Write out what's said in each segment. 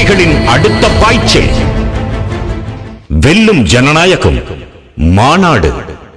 அரசியல்வாதிகளின் அடுத்த பாய்ச்சல். வெல்லும் ஜனநாயகம் மாநாடு.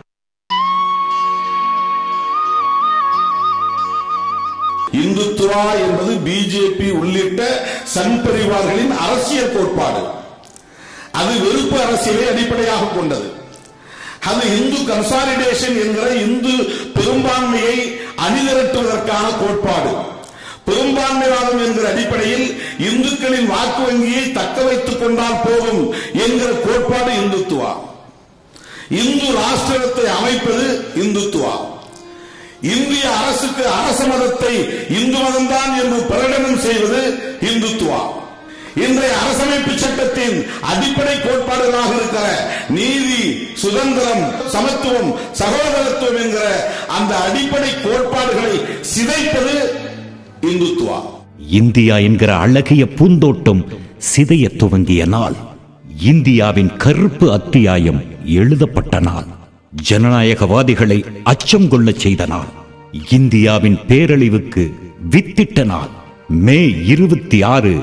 இந்துத்துவா என்பது பிஜேபி உள்ளிட்ட சங் பரிவார்களின் அரசியல் கோட்பாடு. அது வெறுப்பு அரசியலை அடிப்படையாக கொண்டது. அது இந்து கன்சாலிடேஷன் என்கிற இந்து பெரும்பான்மையை அணிதிரட்டுவதற்கான கோட்பாடு. பெரும்பான்மைவாதம் என்கிற அடிப்படையில் இந்துக்களின் வாக்கு வங்கியை தக்க வைத்துக் கொண்டால் போதும் என்கிற கோட்பாடு இந்துத்துவா. இந்து ராஷ்டிரத்தை அமைப்பது இந்துத்துவா. இந்திய அரசுக்கு அரச மதத்தை இந்து மதம்தான் என்று பிரகடனம் செய்வது இந்துத்துவா. இன்றைய அரசமைப்பு சட்டத்தின் அடிப்படை கோட்பாடுகளாக இருக்கிற நீதி, சுதந்திரம், சமத்துவம், சகோதரத்துவம் என்கிற அந்த அடிப்படை கோட்பாடுகளை சிதைப்பது இந்துத்துவா. இந்தியா என்கிற அழகிய பூந்தோட்டம் சிதைய துவங்கிய நாள், இந்தியாவின் கருப்பு அத்தியாயம் எழுதப்பட்ட நாள், ஜனநாயகவாதிகளை அச்சம் கொள்ள செய்த நாள், இந்தியாவின் பேரழிவுக்கு வித்திட்ட நாள். மே 26,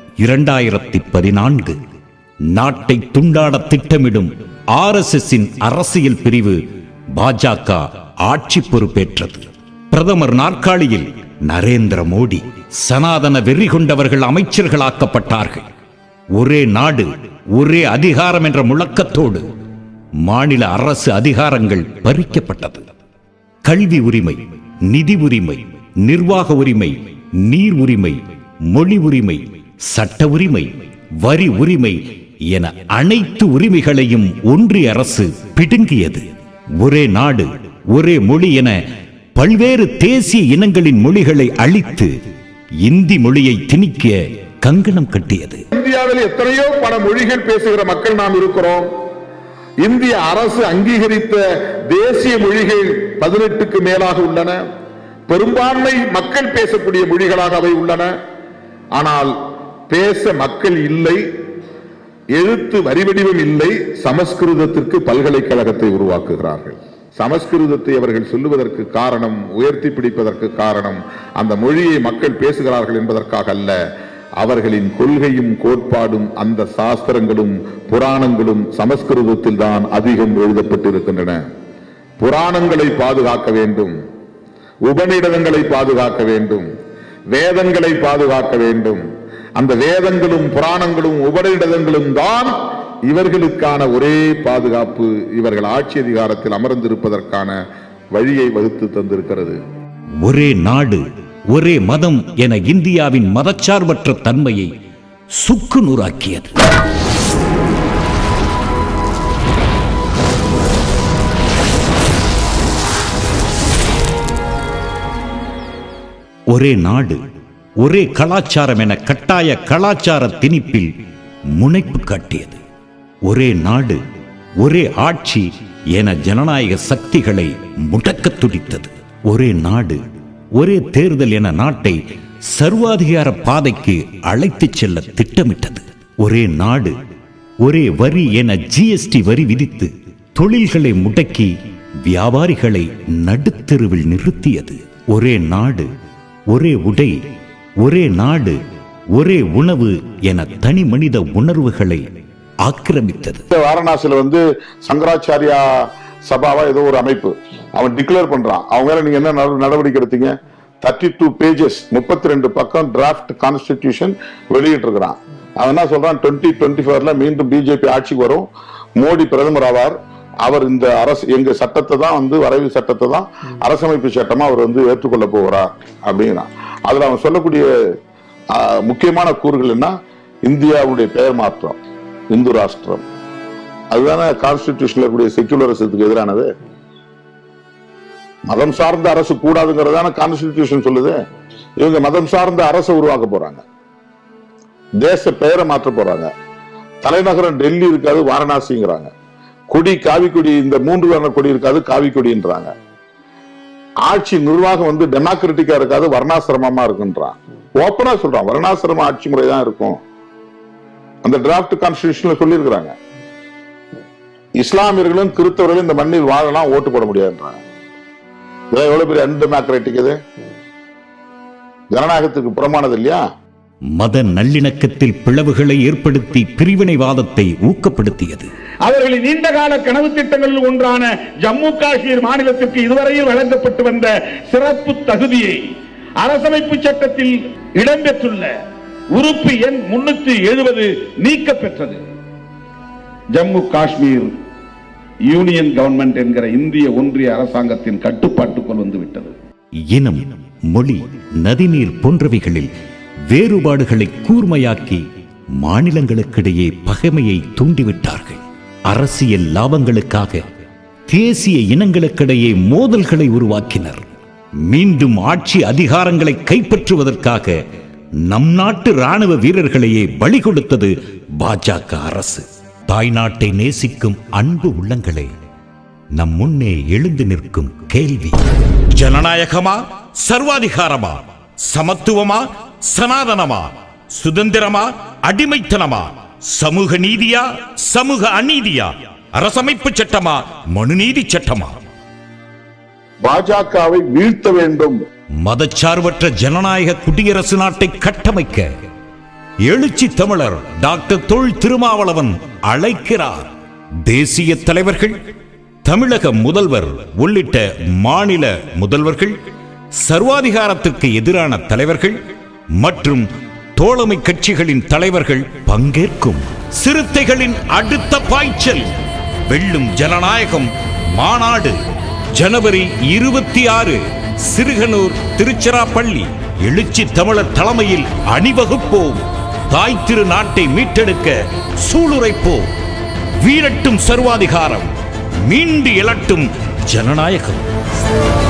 2014. நாட்டை துண்டாட திட்டமிடும் RSSின் அரசியல் பிரிவு பாஜக ஆட்சி பொறுப்பேற்றது. பிரதமர் நாற்காலியில் நரேந்திர மோடி, சனாதன வெறி கொண்டவர்கள் அமைச்சர்களாக்கப்பட்டார்கள். ஒரே நாடு ஒரே அதிகாரம் என்ற முழக்கத்தோடு மாநில அரசு அதிகாரங்கள் பறிக்கப்பட்டது. கல்வி உரிமை, நிதி உரிமை, நிர்வாக உரிமை, நீர் உரிமை, மொழி உரிமை, சட்ட உரிமை, வரி உரிமை என அனைத்து உரிமைகளையும் ஒன்றிய அரசு பிடுங்கியது. ஒரே நாடு ஒரே மொழி என பல்வேறு தேசிய இனங்களின் மொழிகளை அழித்து இந்தி மொழியை திணிக்க கங்கணம் கட்டியது. இந்தியாவில் எத்தனையோ பல மொழிகள் பேசுகிற மக்கள் நாம் இருக்கிறோம். இந்திய அரசு அங்கீகரித்த தேசிய மொழிகள் 18க்கு மேலாக உள்ளன. பெரும்பான்மை மக்கள் பேசக்கூடிய மொழிகளாக அவை உள்ளன. ஆனால் பேச மக்கள் இல்லை, எழுத்து வரிவடிவம் இல்லை. சமஸ்கிருதத்திற்கு பல்கலைக்கழகத்தை உருவாக்குகிறார்கள். சமஸ்கிருதத்தை அவர்கள் சொல்லுவதற்கு காரணம், உயர்த்தி பிடிப்பதற்கு காரணம் அந்த மொழியை மக்கள் பேசுகிறார்கள் என்பதற்காக அல்ல. அவர்களின் கொள்கையும் கோட்பாடும் அந்த சாஸ்திரங்களும் புராணங்களும் சமஸ்கிருதத்தில் தான் அதிகம் எழுதப்பட்டிருக்கின்றன. புராணங்களை பாதுகாக்க வேண்டும், உபநிடதங்களை பாதுகாக்க வேண்டும், வேதங்களை பாதுகாக்க வேண்டும். அந்த வேதங்களும் புராணங்களும் உபநிடதங்களும் தான் இவர்களுக்கான ஒரே பாதுகாப்பு, இவர்கள் ஆட்சி அதிகாரத்தில் அமர்ந்திருப்பதற்கான வழியை வகுத்து தந்திருக்கிறது. ஒரே நாடு ஒரே மதம் என இந்தியாவின் மதச்சார்பற்ற தன்மையை சுக்கு நூறாக்கியது. ஒரே நாடு ஒரே கலாச்சாரம் என கட்டாய கலாச்சார திணிப்பில் முனைப்பு காட்டியது. ஒரே நாடு ஒரே ஆட்சி என ஜனநாயக சக்திகளை முடக்க துடித்தது. ஒரே நாடு ஒரே தேர்தல் என நாட்டை சர்வாதிகார பாதைக்கு அழைத்துச் செல்ல திட்டமிட்டது. ஒரே நாடு ஒரே வரி என GST வரி விதித்து தொழில்களை முடக்கி வியாபாரிகளை நடுத்தெருவில் நிறுத்தியது. ஒரே நாடு ஒரே உடை, ஒரே நாடு ஒரே உணவு என தனி மனித உணர்வுகளை ஆக்கிரமித்தது. வாரணாசியில சங்கராச்சாரியா சபாவா ஏதோ ஒரு அமைப்பு அவன் டிக்ளேர் பண்றான். அவங்க மேல நீங்க என்ன நடவடிக்கை எடுத்தீங்க? 32 பேஜஸ் 32 பக்கம் டிராஃப்ட் கான்ஸ்டிடியூஷன் வெளியிட்டு இருக்கிறான். அவன் என்ன சொல்றான்? 2024ல மீண்டும் பிஜேபி ஆட்சிக்கு வரும், மோடி பிரதமர் ஆவார், அவர் இந்த அரசு எங்க சட்டத்தை தான் வரைவு சட்டத்தை தான் அரசமைப்பு சட்டமா அவர் ஏற்றுக்கொள்ள போகிறார் அப்படிங்கிறான். அதுல அவன் சொல்லக்கூடிய முக்கியமான கூறுகள் என்ன? இந்தியாவுடைய பெயர் மாற்றம், இந்து ராஷ்டிரம், அதுதானே கான்ஸ்டிடியூஷன்ல இருக்கக்கூடிய செக்யூலரிசத்துக்கு எதிரானது. மதம் சார்ந்த அரசு கூடாதுங்கிறதான கான்ஸ்டிடியூஷன் சொல்லுது. இவங்க மதம் சார்ந்த அரசை உருவாக்க போறாங்க, தேச பெயரை மாற்ற போறாங்க. தலைநகரம் டெல்லி இருக்காது, வாரணாசிங்கிறாங்க. கொடி காவி கொடி, இந்த 3 வர்ண கொடி இருக்காது, காவி கொடின்றாங்க. ஆட்சி நிர்வாகம் டெமோக்ராட்டிக்கா இருக்காது, வர்ணாசிரமமா இருக்குன்றான். ஓப்பனா சொல்றான், வர்ணாசிரம ஆட்சி முறை தான் இருக்கும். அந்த டிராஃப்ட் கான்ஸ்டிடியூஷன்ல சொல்லி இருக்கிறாங்க. இஸ்லாமியர்களும் கிறிஸ்தவர்களும் இந்த மண்ணில் வாழலாம், ஓட்டு போட முடியாதுன்றாங்க. இதெல்லாம் எவ்வளவு பெரிய அன்டெமோக்ராட்டிக், இது ஜனநாயகத்துக்கு புறமானது இல்லையா? மத நல்லிணக்கத்தில் பிளவுகளை ஏற்படுத்தி பிரிவினைவாதத்தை ஊக்கப்படுத்தியது. அவர்களின் நீண்டகால கனவு திட்டங்களில் ஒன்றான ஜம்மு காஷ்மீர் மாநிலத்திற்கு இதுவரையில் வழங்கப்பட்டு வந்த சிறப்பு தகுதியை அரசமைப்பு சட்டத்தில் இடம்பெற்றுள்ள உறுப்பு எண் 370 நீக்க பெற்றது. ஜம்மு காஷ்மீர் யூனியன் கவர்மெண்ட் என்கிற இந்திய ஒன்றிய அரசாங்கத்தின் கட்டுப்பாட்டுக்குள் வந்துவிட்டது. இனம், மொழி, நதிநீர் போன்றவைகளில் வேறுபாடுகளை கூர்மையாக்கி மாநிலங்களுக்கிடையே பகைமையை தூண்டிவிட்டார்கள். அரசியல் லாபங்களுக்காக தேசிய இனங்களுக்கிடையே மோதல்களை உருவாக்கினர். மீண்டும் ஆட்சி அதிகாரங்களை கைப்பற்றுவதற்காக நம் நாட்டு ராணுவ வீரர்களையே பலி கொடுத்தது பாஜக அரசு. தாய்நாட்டை நேசிக்கும் அன்பு உள்ளங்களே, நம் முன்னே எழுந்து நிற்கும் கேள்வி: ஜனநாயகமா, சர்வாதிகாரமா, சமத்துவமா, சனாதனமா, சுதந்திரமா, அடிமைத்தனமா, சமூக நீதியா, சமூக அநீதியா, அரசமைப்பு சட்டமா, மனுநீதி சட்டமா? பாஜகவை வீழ்த்த வேண்டும். மதச்சார்பற்ற ஜனநாயக குடியரசு நாட்டை கட்டமைக்க எழுச்சி தமிழர் டாக்டர் தொல் திருமாவளவன் அழைக்கிறார். தேசிய தலைவர்கள், தமிழக முதல்வர் உள்ளிட்ட மாநில முதல்வர்கள், சர்வாதிகாரத்திற்கு எதிரான தலைவர்கள் மற்றும் தோழமை கட்சிகளின் தலைவர்கள் பங்கேற்கும் சிறுத்தைகளின் அடுத்த பாய்ச்சல் வெல்லும் ஜனநாயகம் மாநாடு ஜனவரி 26 சிறுகனூர், திருச்சிராப்பள்ளி. எழுச்சி தமிழர் தலைமையில் அணிவகுப்போம். தாய் திரு நாட்டை மீட்டெடுக்க சூளுரைப்போம். வீரட்டும் சர்வாதிகாரம், மீண்டு எழட்டும் ஜனநாயகம்.